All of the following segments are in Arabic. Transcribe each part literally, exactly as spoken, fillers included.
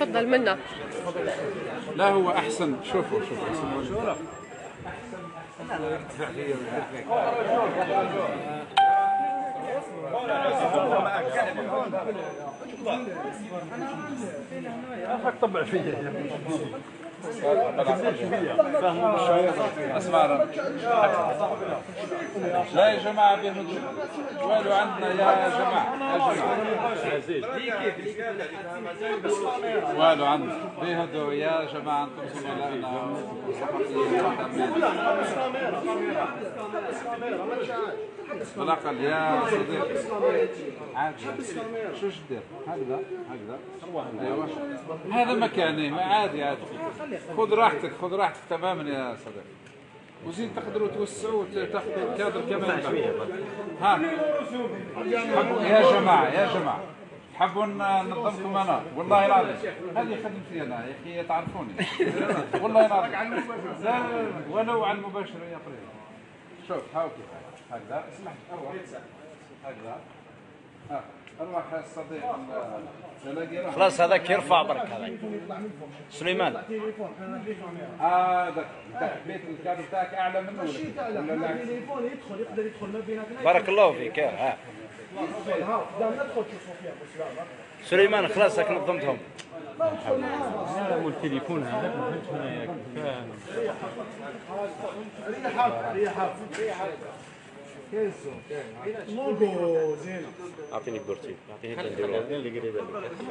تفضل منا. لا هو أحسن. شوفوا شوفوا طبع فيا أسمع. لا يا جماعة بيهدوا والو عندنا يا جماعة يا جماعة والو عندنا بيهدوا يا جماعة أنتم زملائنا بالأقل يا صديقي عادي. شو دير هكذا هكذا. أيوة هذا مكاني عادي عادي. خذ راحتك خذ راحتك تماما يا صديقي. وزين تقدروا توسعوا وتاخذوا الكادر كمان. ها يا جماعة يا جماعة حبوا ننظمكم أنا والله العظيم. هذه خدمتي أنا يا أخي تعرفوني والله العظيم. لا ولو على المباشر يا قريب. شوف حاول كيف هكذا. اسمح أروح هكذا. ها أروح الصديق. خلاص هذاك يرفع برك. هذاك سليمان اه ذاك بيت الكادر تاعك اعلى منه ولا لا؟ التليفون يدخل يقدر يدخل ما بينك. بارك الله فيك. ها سليمان خلاص هاك نظمتهم. والتليفون هذاك ما فهمتش انا ياك. ريحه ريحه ريحه كيسو موجو زين. اعطيني بورتي اعطيني اللي قريبه.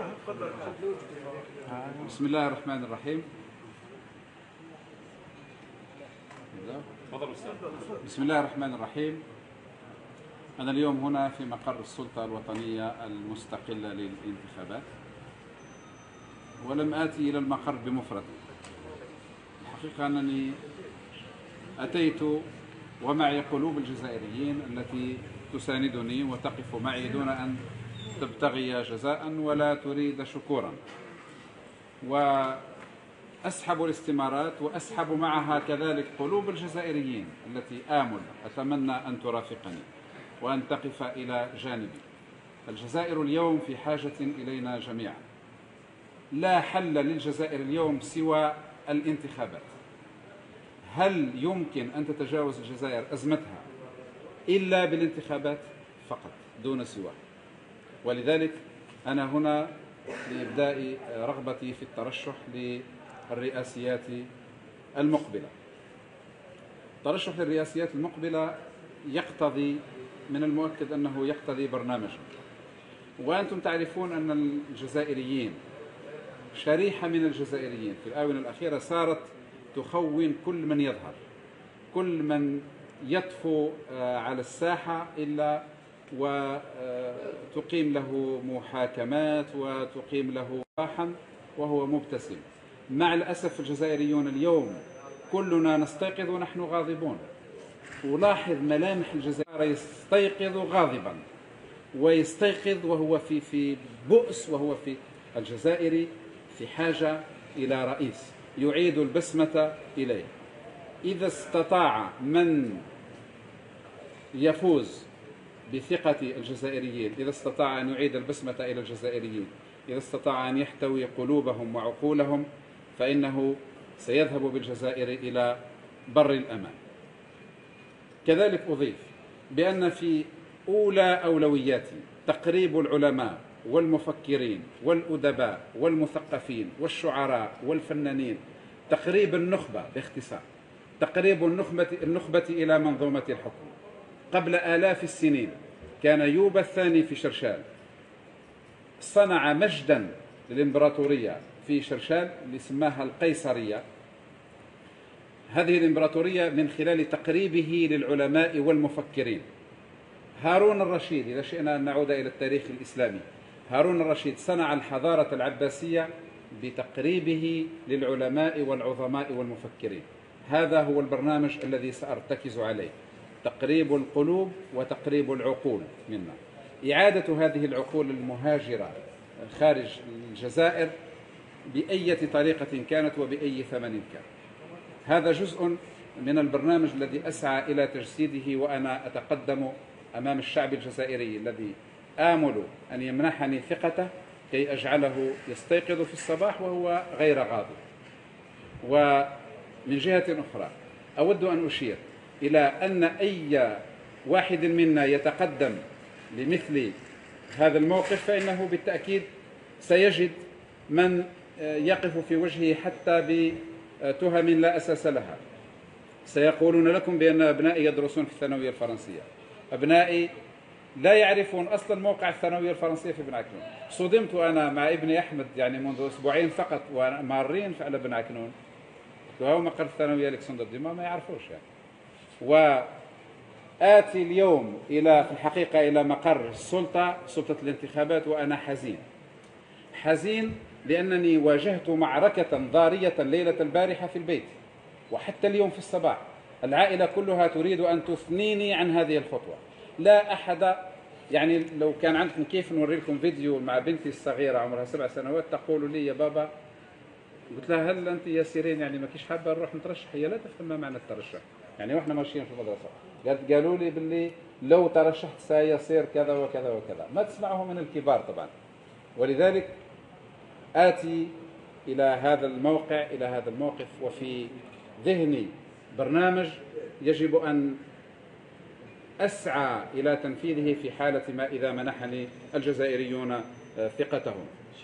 بسم الله الرحمن الرحيم. بسم الله الرحمن الرحيم. أنا اليوم هنا في مقر السلطة الوطنية المستقلة للانتخابات، ولم آتي إلى المقر بمفردي. الحقيقة أنني أتيت ومعي قلوب الجزائريين التي تساندني وتقف معي دون أن تبتغي جزاء ولا تريد شكورا، وأسحب الاستمارات وأسحب معها كذلك قلوب الجزائريين التي آمل أتمنى أن ترافقني وأن تقف إلى جانبي. الجزائر اليوم في حاجة إلينا جميعا. لا حل للجزائر اليوم سوى الانتخابات. هل يمكن أن تتجاوز الجزائر أزمتها إلا بالانتخابات فقط دون سواه؟ ولذلك أنا هنا لإبداء رغبتي في الترشح للرئاسيات المقبلة. الترشح للرئاسيات المقبلة يقتضي من المؤكد أنه يقتضي برنامجا، وأنتم تعرفون أن الجزائريين شريحة من الجزائريين في الآونة الأخيرة صارت تخون كل من يظهر، كل من يطفو على الساحة إلا وتقيم له محاكمات وتقيم له راحا وهو مبتسم. مع الأسف الجزائريون اليوم كلنا نستيقظ ونحن غاضبون. ولاحظ ملامح الجزائر، يستيقظ غاضبا ويستيقظ وهو في في بؤس، وهو في الجزائري في حاجة إلى رئيس يعيد البسمة إليه. إذا استطاع من يفوز بثقة الجزائريين، إذا استطاع أن يعيد البسمة إلى الجزائريين، إذا استطاع أن يحتوي قلوبهم وعقولهم، فإنه سيذهب بالجزائر إلى بر الأمان. كذلك أضيف بأن في أولى أولوياتي تقريب العلماء والمفكرين والأدباء والمثقفين والشعراء والفنانين، تقريب النخبة باختصار، تقريب النخبة, النخبة إلى منظومة الحكم. قبل آلاف السنين كان يوبا الثاني في شرشال صنع مجدا للإمبراطورية في شرشال اللي سماها القيصرية. هذه الإمبراطورية من خلال تقريبه للعلماء والمفكرين. هارون الرشيد، إذا شئنا أن نعود إلى التاريخ الإسلامي، هارون الرشيد صنع الحضارة العباسية بتقريبه للعلماء والعظماء والمفكرين. هذا هو البرنامج الذي سأرتكز عليه، تقريب القلوب وتقريب العقول منا، إعادة هذه العقول المهاجرة خارج الجزائر بأي طريقة كانت وبأي ثمن كان. هذا جزء من البرنامج الذي أسعى إلى تجسيده، وأنا أتقدم أمام الشعب الجزائري الذي آمل أن يمنحني ثقته كي أجعله يستيقظ في الصباح وهو غير غاضب. ومن جهة أخرى أود أن أشير إلى أن أي واحد منا يتقدم لمثل هذا الموقف فإنه بالتأكيد سيجد من يقف في وجهه حتى بتهم لا أساس لها. سيقولون لكم بأن أبنائي يدرسون في الثانوية الفرنسية، أبنائي لا يعرفون أصلا موقع الثانوية الفرنسية في بن عكنون. صدمت أنا مع ابني أحمد يعني منذ أسبوعين فقط ومارين على بن عكنون، وهو مقر الثانوية الكسندر ديما ما يعرفوش يعني. وآتي اليوم إلى في الحقيقة إلى مقر السلطة، سلطة الانتخابات، وأنا حزين حزين لأنني واجهت معركة ضارية ليلة البارحة في البيت وحتى اليوم في الصباح. العائلة كلها تريد أن تثنيني عن هذه الخطوة. لا أحد يعني لو كان عندكم كيف نوري لكم فيديو مع بنتي الصغيرة عمرها سبع سنوات تقول لي يا بابا، قلت لها هل أنت يا سيرين يعني ما كيش حابة نروح نترشح؟ هي لا تفهم ما معنى الترشح يعني. وإحنا ماشيين في المدرسة قالت قالوا لي باللي لو ترشحت سيصير كذا وكذا وكذا، ما تسمعه من الكبار طبعا. ولذلك آتي إلى هذا الموقع إلى هذا الموقف وفي ذهني برنامج يجب أن أسعى إلى تنفيذه في حالة ما إذا منحني الجزائريون ثقتهم.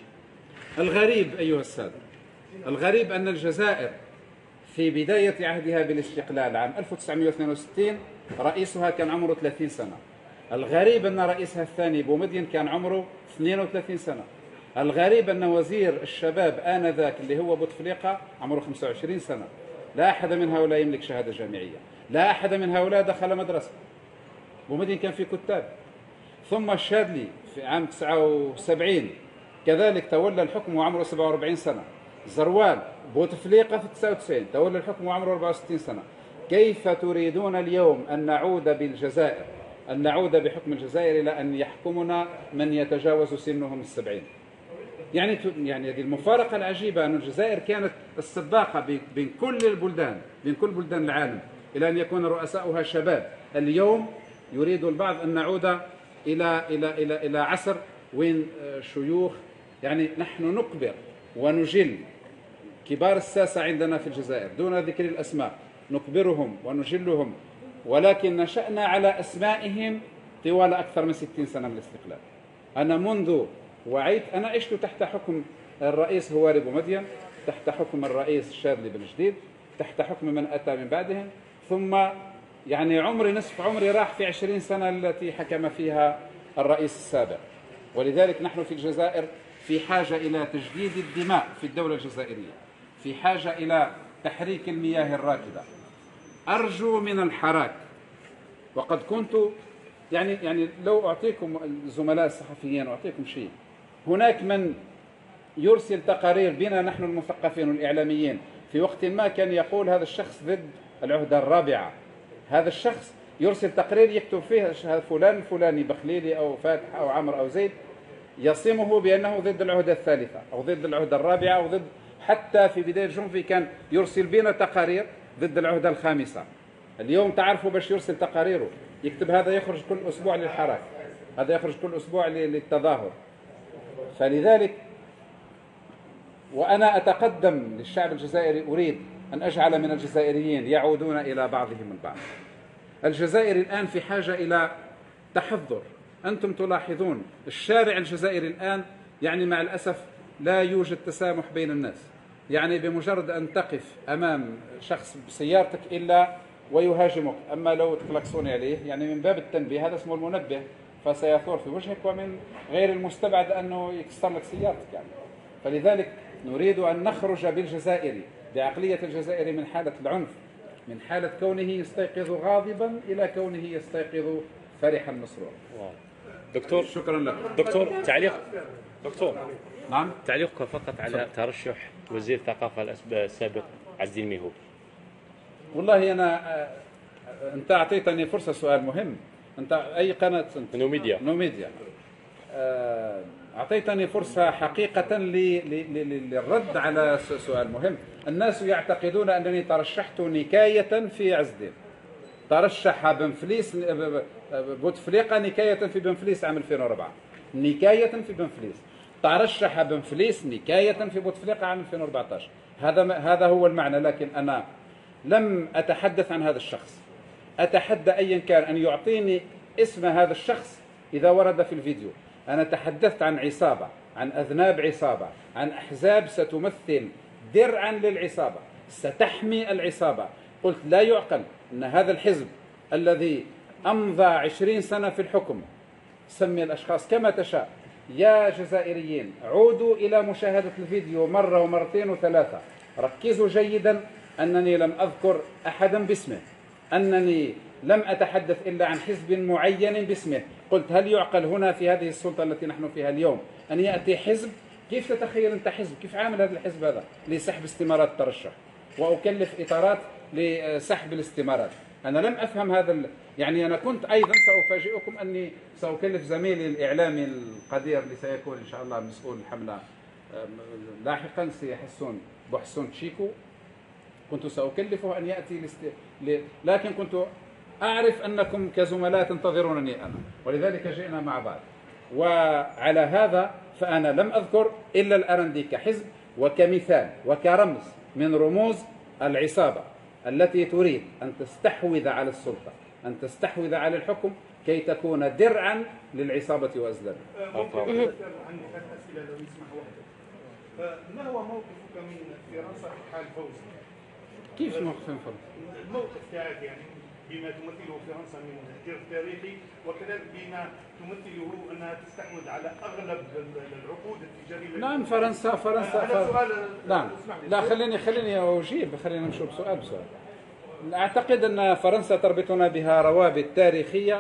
الغريب أيها السادة، الغريب أن الجزائر في بداية عهدها بالاستقلال عام ألف وتسعمئة واثنين وستين رئيسها كان عمره ثلاثين سنة. الغريب أن رئيسها الثاني بومدين كان عمره اثنين وثلاثين سنة. الغريب أن وزير الشباب آنذاك اللي هو بوتفليقة عمره خمسة وعشرين سنة. لا أحد من هؤلاء يملك شهادة جامعية، لا أحد من هؤلاء دخل مدرسة. بومدين كان في كتاب. ثم الشادلي في عام تسعة وسبعين كذلك تولى الحكم وعمره سبعة وأربعين سنة. زروال بوتفليقة في تسعة وتسعين تولى الحكم وعمره أربعة وستين سنة. كيف تريدون اليوم أن نعود بالجزائر أن نعود بحكم الجزائر إلى أن يحكمنا من يتجاوز سنهم السبعين؟ يعني يعني هذه المفارقة العجيبة أن الجزائر كانت السباقة بين كل البلدان بين كل بلدان العالم إلى أن يكون رؤساؤها شباب. اليوم يريد البعض أن نعود إلى إلى إلى إلى عصر وين شيوخ يعني. نحن نكبر ونجل كبار الساسة عندنا في الجزائر دون ذكر الأسماء، نكبرهم ونجلهم، ولكن نشأنا على أسمائهم طوال أكثر من ستين سنة من الاستقلال. أنا منذ وعيت أنا عشت تحت حكم الرئيس هواري بومدين، تحت حكم الرئيس الشاذلي بن جديد، تحت حكم من أتى من بعدهم، ثم يعني عمري نصف عمري راح في عشرين سنة التي حكم فيها الرئيس السابق. ولذلك نحن في الجزائر في حاجة إلى تجديد الدماء في الدولة الجزائرية، في حاجة إلى تحريك المياه الراكدة. أرجو من الحراك، وقد كنت يعني يعني لو أعطيكم الزملاء الصحفيين أعطيكم شيء، هناك من يرسل تقارير بنا نحن المثقفين والإعلاميين في وقت ما كان يقول هذا الشخص ضد العهدة الرابعة. هذا الشخص يرسل تقرير يكتب فيه فلان الفلاني بخليلي أو فاتح أو عمرو أو زيد يصمه بأنه ضد العهدة الثالثة أو ضد العهدة الرابعة أو ضد، حتى في بداية جنفي كان يرسل بنا تقارير ضد العهدة الخامسة. اليوم تعرفوا باش يرسل تقاريره يكتب هذا يخرج كل أسبوع للحراك، هذا يخرج كل أسبوع للتظاهر. فلذلك وأنا أتقدم للشعب الجزائري أريد أن أجعل من الجزائريين يعودون إلى بعضهم البعض. الجزائر الآن في حاجة إلى تحضر. أنتم تلاحظون الشارع الجزائري الآن يعني مع الأسف لا يوجد تسامح بين الناس. يعني بمجرد أن تقف أمام شخص بسيارتك إلا ويهاجمك، أما لو تكلكسوني عليه يعني من باب التنبيه هذا اسمه المنبه فسيثور في وجهك، ومن غير المستبعد أنه يكسر لك سيارتك يعني. فلذلك نريد أن نخرج بالجزائري بعقلية الجزائري من حالة العنف، من حالة كونه يستيقظ غاضبا إلى كونه يستيقظ فرحا مسرورا. دكتور شكرا لك. دكتور تعليق دكتور نعم تعليقك فقط على ترشح وزير الثقافة السابق عز الدين ميهوب. والله أنا أنت أعطيتني فرصة، سؤال مهم. أنت أي قناة أنت؟ نوميديا. نوميديا. أعطيتني فرصة حقيقة للرد على سؤال مهم. الناس يعتقدون أنني ترشحت نكاية في عز الدين. ترشح بنفليس بوتفليقة نكاية في بنفليس عام ألفين وأربعة، نكاية في بنفليس. ترشح بن فليس نكاية في بوتفليقة عام ألفين وأربعة عشر. هذا هذا هو المعنى. لكن أنا لم أتحدث عن هذا الشخص. أتحدى أيا كان أن يعطيني اسم هذا الشخص إذا ورد في الفيديو. أنا تحدثت عن عصابة، عن أذناب عصابة، عن أحزاب ستمثل درعا للعصابة، ستحمي العصابة. قلت لا يعقل أن هذا الحزب الذي أمضى عشرين سنة في الحكم، سمي الأشخاص كما تشاء. يا جزائريين عودوا إلى مشاهدة الفيديو مرة ومرتين وثلاثة، ركزوا جيدا أنني لم أذكر أحدا باسمه، أنني لم أتحدث إلا عن حزب معين باسمه. قلت هل يعقل هنا في هذه السلطة التي نحن فيها اليوم أن يأتي حزب؟ كيف تتخيل أنت حزب؟ كيف عامل هذا الحزب هذا لسحب استمارات الترشح وأكلف إطارات لسحب الاستمارات؟ أنا لم أفهم هذا ال... يعني أنا كنت أيضا سأفاجئكم أني سأكلف زميلي الإعلامي القدير اللي سيكون إن شاء الله مسؤول الحملة لاحقا، سيحسون بحسون تشيكو، كنت سأكلفه أن يأتي لست... ل... لكن كنت أعرف أنكم كزملاء تنتظرونني أنا، ولذلك جئنا مع بعض. وعلى هذا فأنا لم أذكر إلا الأرندي كحزب وكمثال وكرمز من رموز العصابة التي تريد أن تستحوذ على السلطة، أن تستحوذ على الحكم كي تكون درعا للعصابة وأزلامها. ممكن عندي ثلاث أسئلة لو يسمح وقتك. ما هو موقفك من فرنسا في حال فوز؟ كيف موقف فرنسا؟ الموقف تاعك يعني بما تمثله فرنسا من جرف تاريخي، وكذلك بما تمثله انها تستحوذ على اغلب العقود التجاريه. نعم فرنسا فرنسا هذا سؤال. نعم لا خليني خليني اجيب، خلينا نمشي بسؤال بسؤال. اعتقد ان فرنسا تربطنا بها روابط تاريخيه،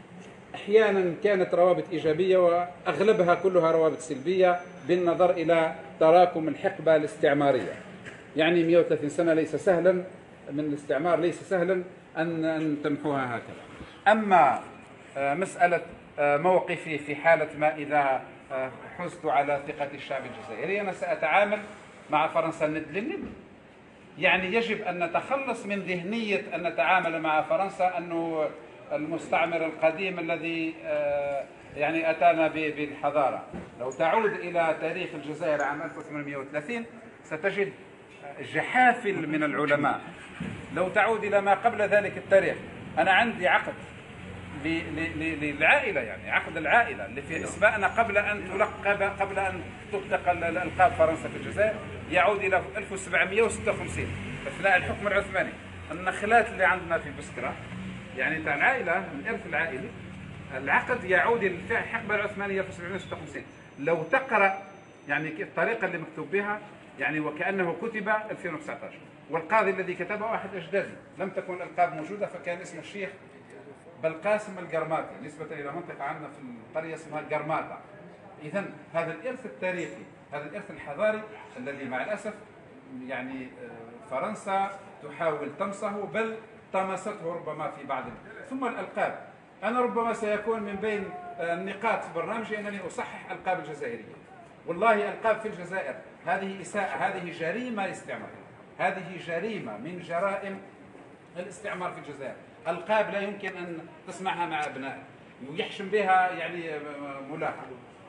احيانا كانت روابط ايجابيه واغلبها كلها روابط سلبيه بالنظر الى تراكم الحقبه الاستعماريه. يعني مئة وثلاثين سنه ليس سهلا من الاستعمار، ليس سهلا ان ان تمحوها هكذا. اما مساله موقفي في حاله ما اذا حزت على ثقه الشعب الجزائري، انا ساتعامل مع فرنسا الند للند. يعني يجب ان نتخلص من ذهنيه ان نتعامل مع فرنسا انه المستعمر القديم الذي يعني اتانا بالحضاره. لو تعود الى تاريخ الجزائر عام ألف وثمانمئة وثلاثين ستجد جحافل من العلماء. لو تعود إلى ما قبل ذلك التاريخ، أنا عندي عقد للعائلة، يعني عقد العائلة اللي في أسماءنا قبل أن تلقب قبل أن تطلق الألقاب فرنسا في الجزائر، يعود إلى ألف وسبعمئة وستة وخمسين أثناء الحكم العثماني. النخلات اللي عندنا في بسكرة يعني تاع العائلة، الإرث العائلي، العقد يعود إلى الحقبة العثمانية ألف وسبعمئة وستة وخمسين. لو تقرأ يعني الطريقة اللي مكتوب بها يعني وكأنه كتب ألفين وتسعة عشر، والقاضي الذي كتبه أحد أجدادي، لم تكن الألقاب موجودة، فكان اسمه الشيخ بلقاسم القرماطي نسبة إلى منطقة عندنا في القرية اسمها قرماطة. إذن هذا الإرث التاريخي، هذا الإرث الحضاري الذي مع الأسف يعني فرنسا تحاول طمسه، بل طمسته ربما في بعض. ثم الألقاب، أنا ربما سيكون من بين النقاط في برنامجي أنني أصحح ألقاب الجزائرية. والله ألقاب في الجزائر هذه إساءة، هذه جريمة استعمار، هذه جريمة من جرائم الاستعمار في الجزائر. ألقاب لا يمكن أن تسمعها مع أبنائك ويحشم بها يعني ملاحة.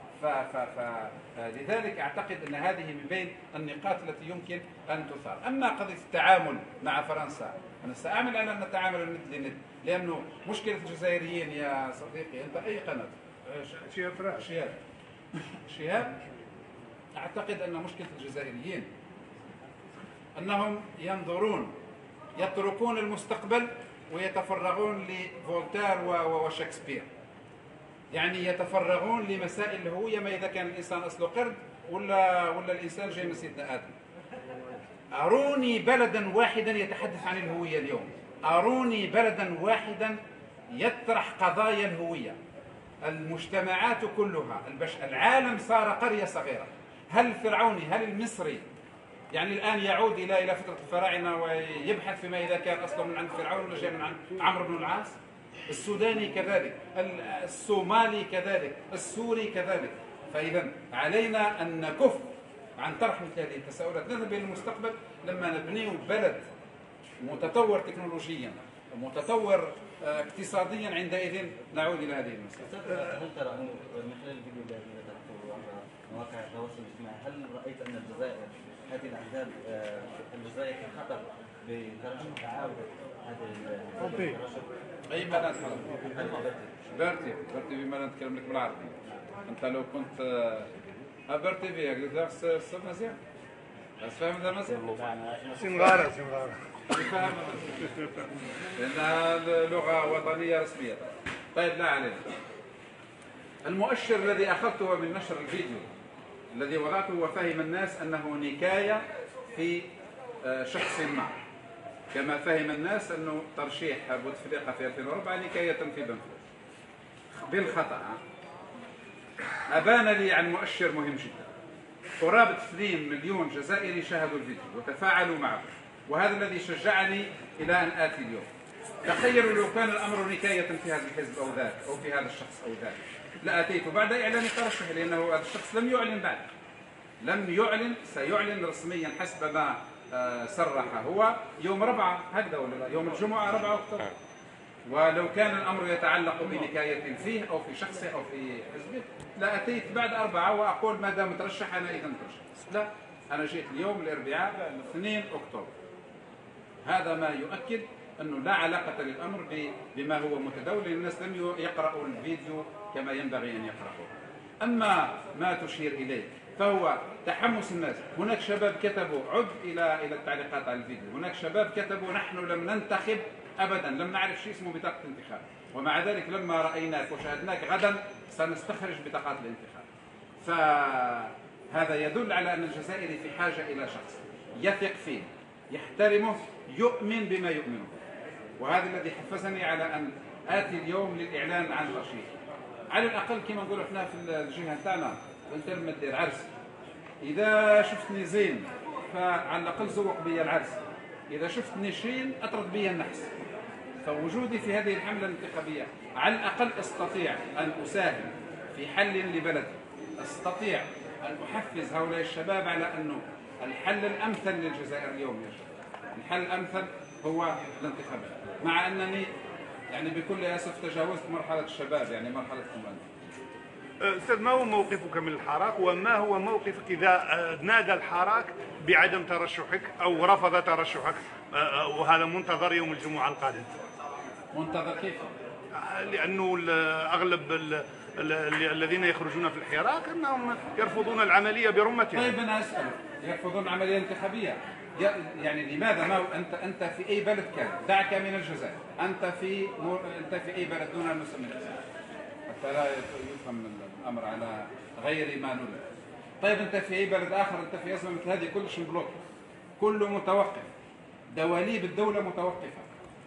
فلذلك أعتقد أن هذه من بين النقاط التي يمكن أن تثار. أما قضية التعامل مع فرنسا، أنا سأعمل على أن نتعامل ند لند، لأنه مشكلة الجزائريين يا صديقي، أنت أي قناة؟ شهاب شهاب شهاب أعتقد أن مشكلة الجزائريين أنهم ينظرون، يتركون المستقبل ويتفرغون لفولتير وشكسبير. يعني يتفرغون لمسائل الهوية، ما إذا كان الإنسان أصله قرد ولا ولا الإنسان جاي من سيدنا آدم. أروني بلدا واحدا يتحدث عن الهوية اليوم، أروني بلدا واحدا يطرح قضايا الهوية. المجتمعات كلها، البش... العالم صار قرية صغيرة. هل الفرعوني، هل المصري يعني الآن يعود إلى إلى فترة الفراعنة ويبحث فيما إذا كان أصلا من عند فرعون ولا جاي من عند عمرو بن العاص؟ السوداني كذلك، الصومالي كذلك، السوري كذلك. فإذا علينا أن نكف عن طرح مثل هذه التساؤلات، نذهب إلى المستقبل لما نبني بلد متطور تكنولوجيا متطور اقتصاديا، عندئذ نعود إلى هذه المسألة. هل ترى أنه من خلال الفيديو الذي ذكرته مواقع التواصل الاجتماعي، هل رأيت أن الجزائر هذه الأحزاب الجزائر في خطر بترشح عودة هذه الترشح؟ اي بلد برتي برتي بما نتكلم لك بالعربي. انت لو كنت برتي فيها قلت لك صرنا مزيان بس فاهم هذا مزيان سنغارة سنغارة فاهم لأنها لغة وطنية رسمية. طيب لا علينا. المؤشر الذي أخذته من نشر الفيديو الذي وضعته وفهم الناس أنه نكاية في شخص ما، كما فهم الناس أنه ترشيح بوتفليقة في ألفين وأربعة نكاية في بنفلو بالخطأ. أبان لي عن مؤشر مهم جدا. قرابة اثنين مليون جزائري شاهدوا الفيديو وتفاعلوا معه، وهذا الذي شجعني إلى أن آتي اليوم. تخيلوا لو كان الأمر نكاية في هذا الحزب أو ذاك أو في هذا الشخص أو ذاك، لأتيت بعد إعلان ترشحه، لأنه هذا الشخص لم يعلن بعد، لم يعلن، سيعلن رسميا حسب ما صرح هو يوم ربعة هكذا ولا لا؟ يوم الجمعة ربعة أكتوبر. ولو كان الأمر يتعلق بنكاية فيه أو في شخصه أو في حزبه لأتيت بعد أربعة وأقول ما دام ترشح أنا إذا ترشح. لا، أنا جيت اليوم الأربعاء اثنين أكتوبر. هذا ما يؤكد أنه لا علاقة للأمر بما هو متداول، الناس لم يقرأوا الفيديو كما ينبغي أن يقرأوه. أما ما تشير إليه فهو تحمس الناس. هناك شباب كتبوا، عد إلى إلى التعليقات على الفيديو، هناك شباب كتبوا نحن لم ننتخب أبدا، لم نعرف شيء اسمه بطاقة انتخاب، ومع ذلك لما رأيناك وشاهدناك غدا سنستخرج بطاقات الانتخاب. فهذا يدل على أن الجزائري في حاجة إلى شخص يثق فيه، يحترمه، يؤمن بما يؤمنه. وهذا الذي حفزني على أن آتي اليوم للإعلان عن ترشيح. على الأقل كما نقولوا احنا في الجهة تاعنا انت لما دير عرس، إذا شفتني زين فعلى الأقل زوق بي العرس، إذا شفتني شين أطرد بي النحس. فوجودي في هذه الحملة الانتخابية على الأقل أستطيع أن أساهم في حل لبلدي، أستطيع أن أحفز هؤلاء الشباب على أنه الحل الأمثل للجزائر اليوم يا شباب، الحل الأمثل هو الانتخابات، مع أنني يعني بكل أسف تجاوزت مرحلة الشباب، يعني مرحلة الكمان. أستاذ، ما هو موقفك من الحراك، وما هو موقفك إذا نادى الحراك بعدم ترشحك أو رفض ترشحك وهذا منتظر يوم الجمعة القادم؟ منتظر كيف؟ لأنه أغلب الذين يخرجون في الحراك أنهم يرفضون العملية برمتها. طيب أنا أسأل، يرفضون العملية الانتخابية؟ يعني لماذا؟ ما أنت أنت في أي بلد كان؟ دعك من الجزائر، أنت في أنت في أي بلد دون أن نسمي الجزائر حتى لا يفهم الأمر على غير ما نريد. طيب أنت في أي بلد آخر، أنت في أزمة مثل هذه كلش مبلوك، كله متوقف، دواليب الدولة متوقفة.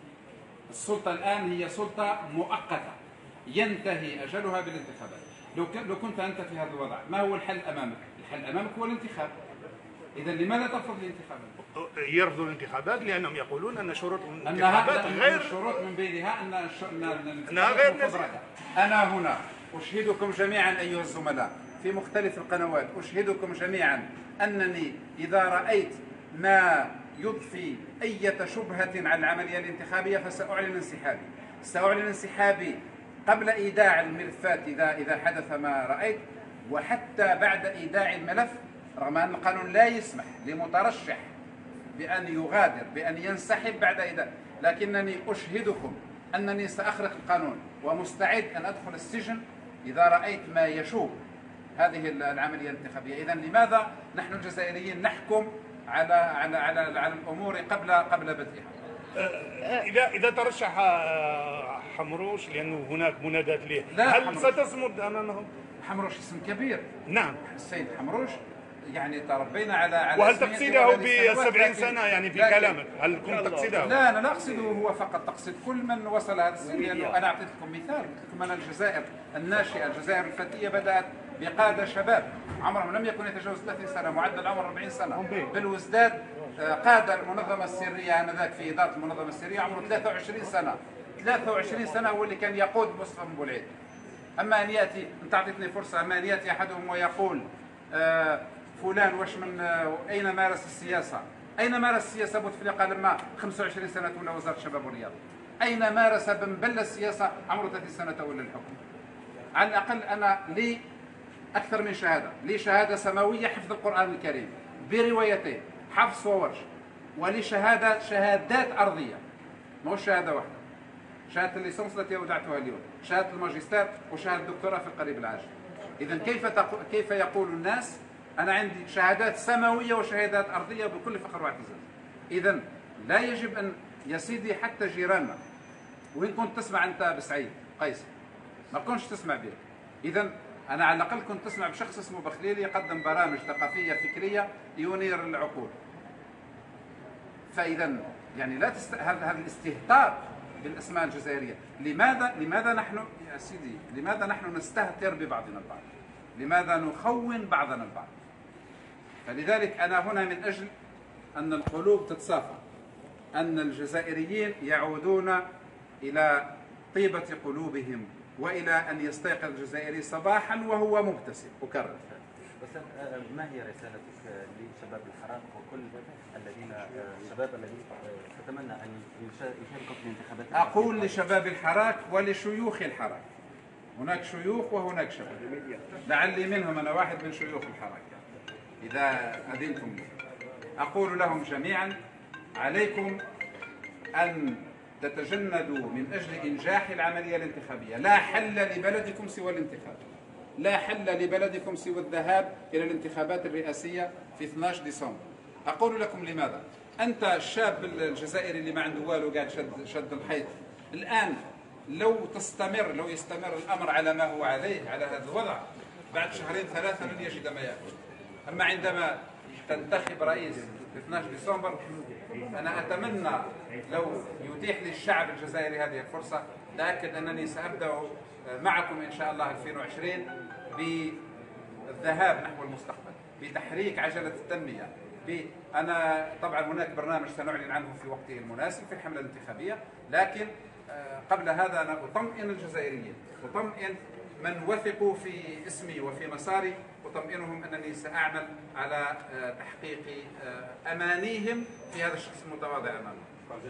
السلطة الآن هي سلطة مؤقتة ينتهي أجلها بالانتخابات. لو لو كنت أنت في هذا الوضع ما هو الحل أمامك؟ الحل أمامك هو الانتخاب. إذا لماذا ترفض الانتخابات؟ يرفضوا الانتخابات لأنهم يقولون أن شروط الانتخابات غير، الشروط من بينها أن أنها غير نزيهة. أنا هنا أشهدكم جميعا أيها الزملاء في مختلف القنوات، أشهدكم جميعا أنني إذا رأيت ما يضفي أي شبهة على العملية الانتخابية فسأعلن انسحابي. سأعلن انسحابي قبل إيداع الملفات إذا إذا حدث ما رأيت، وحتى بعد إيداع الملف، رغم أن القانون لا يسمح لمترشح بأن يغادر بأن ينسحب بعد إيداع، لكنني أشهدكم أنني سأخرق القانون ومستعد أن أدخل السجن إذا رأيت ما يشوب هذه العملية الانتخابية. إذا لماذا نحن الجزائريين نحكم على على على, على الأمور قبل قبل بدءها؟ إذا إذا ترشح حمروش لأنه هناك منادات له، هل ستصمد أمامهم؟ حمروش اسم كبير. نعم. السيد حمروش يعني تربينا على على وهل تقصده بسبعين سنة يعني في كلامك؟ هل كنت تقصده؟ لا، أنا لا أقصده هو فقط، تقصد كل من وصل هذا السن. لأنه أنا أعطيت لكم مثال، قلت لكم أن الجزائر الناشئة، الجزائر الفتية بدأت بقادة شباب عمرهم لم يكن يتجاوز ثلاثين سنة، معدل عمر أربعين سنة. بالوزداد قاد المنظمة السرية آنذاك في إدارة المنظمة السرية عمره ثلاثة وعشرين سنة، ثلاثة وعشرين سنة هو اللي كان يقود مصطفى بولعيد. أما أن يأتي، أنت أعطيتني فرصة، أما أن يأتي أحدهم ويقول آه فلان واش من آه أين مارس السياسة؟ أين مارس السياسة بوتفليقة لما خمسة وعشرين سنة تولى وزارة الشباب والرياضة؟ أين مارس بن بلة السياسة عمره ثلاثين سنة تولى الحكم؟ على الأقل أنا لي أكثر من شهادة، لي شهادة سماوية حفظ القرآن الكريم بروايتين، حفص وورش، ولي شهادة شهادات أرضية، مو شهادة واحدة، شهادة الليسانس التي أودعتها اليوم، شهادة الماجستير وشهادة الدكتوراه في القريب العاجل. إذا كيف تقو... كيف يقول الناس أنا عندي شهادات سماوية وشهادات أرضية بكل فخر واعتزاز؟ إذا لا يجب أن يا سيدي حتى جيراننا، وإن كنت تسمع أنت بسعيد قيس ما كنتش تسمع به، إذا أنا على الأقل كنت تسمع بشخص اسمه بخليل يقدم برامج ثقافية فكرية ينير العقول. فإذا يعني لا تست... هذا الاستهتار بالأسماء الجزائرية، لماذا لماذا نحن يا سيدي لماذا نحن نستهتر ببعضنا البعض؟ لماذا نخون بعضنا البعض؟ فلذلك أنا هنا من أجل أن القلوب تتصافى، أن الجزائريين يعودون إلى طيبة قلوبهم، وإلى أن يستيقظ الجزائري صباحا وهو مبتسم. أكرر. بس ما هي رسالتك لشباب الحراك وكل الذين الشباب الذين تتمنى أن يشاركوا في الانتخابات؟ أقول لشباب الحراك ولشيوخ الحراك، هناك شيوخ وهناك شباب، لعلي منهم أنا واحد من شيوخ الحراك إذا أذنتم لي. أقول لهم جميعا عليكم أن تتجندوا من أجل إنجاح العملية الانتخابية. لا حل لبلدكم سوى الانتخاب، لا حل لبلدكم سوى الذهاب إلى الانتخابات الرئاسية في اثني عشر ديسمبر. أقول لكم لماذا. أنت الشاب الجزائري اللي ما عنده والو قاعد شد, شد الحيط الآن، لو تستمر لو يستمر الأمر على ما هو عليه على هذا الوضع، بعد شهرين ثلاثة لن يجد ما يأكل. أما عندما تنتخب رئيس في اثني عشر ديسمبر، أنا أتمنى لو يتيح لي الشعب الجزائري هذه الفرصة، تأكد أنني سأبدأ معكم إن شاء الله ألفين وعشرين بالذهاب نحو المستقبل، بتحريك عجلة التنمية. أنا طبعا هناك برنامج سنعلن عنه في وقته المناسب في الحملة الانتخابية، لكن قبل هذا أنا أطمئن الجزائريين، أطمئن من وثقوا في اسمي وفي مساري، أطمئنهم أنني سأعمل على تحقيق أمانيهم في هذا الشخص المتواضع أمامهم.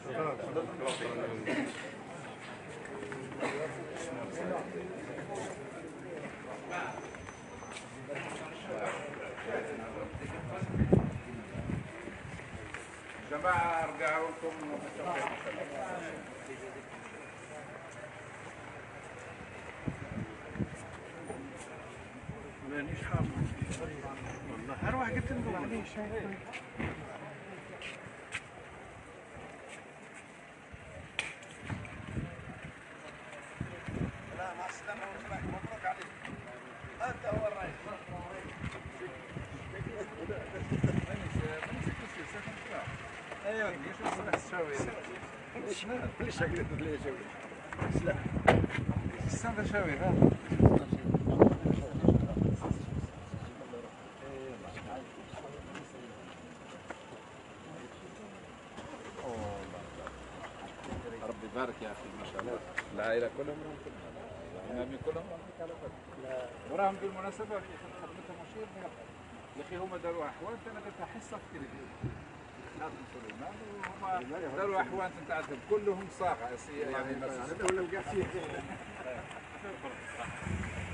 جماعة ارجعوا لكم مانيش حافظ والله، اروح قلت له معليش. لا مع السلامة، مبروك عليك، انت هو الرئيس. ايوه ايش تسوي؟ ليش قلت لي شوي؟ لا استنى شوي ها. ربي يبارك يا اخي، ما شاء الله العائله كلهم راهم كلهم وراهم بالمناسبه خدمتهم مشير يا اخي. هم داروا احوال انا قلت حصه في خادم سليمان، وهم داروا احوال نتاعهم كلهم صاغه يعني كلهم قاعدين